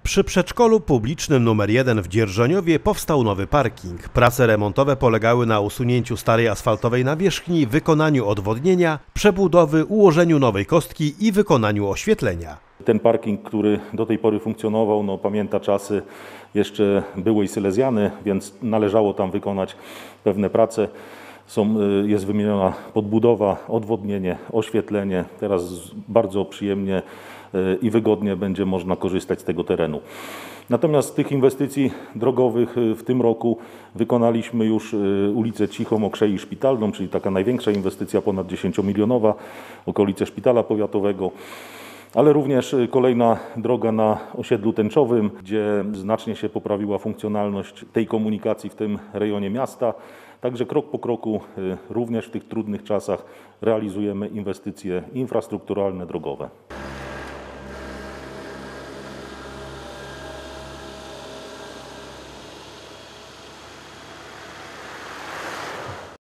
Przy przedszkolu publicznym nr 1 w Dzierżoniowie powstał nowy parking. Prace remontowe polegały na usunięciu starej asfaltowej nawierzchni, wykonaniu odwodnienia, przebudowy, ułożeniu nowej kostki i wykonaniu oświetlenia. Ten parking, który do tej pory funkcjonował, pamięta czasy jeszcze byłej Silesiany, więc należało tam wykonać pewne prace. Jest wymieniona podbudowa, odwodnienie, oświetlenie. Teraz bardzo przyjemnie i wygodnie będzie można korzystać z tego terenu. Natomiast z tych inwestycji drogowych w tym roku wykonaliśmy już ulicę Cichą, Okrzei Szpitalną, czyli taka największa inwestycja, ponad 10-milionowa, okolice Szpitala Powiatowego. Ale również kolejna droga na osiedlu tęczowym, gdzie znacznie się poprawiła funkcjonalność tej komunikacji w tym rejonie miasta. Także krok po kroku, również w tych trudnych czasach, realizujemy inwestycje infrastrukturalne drogowe.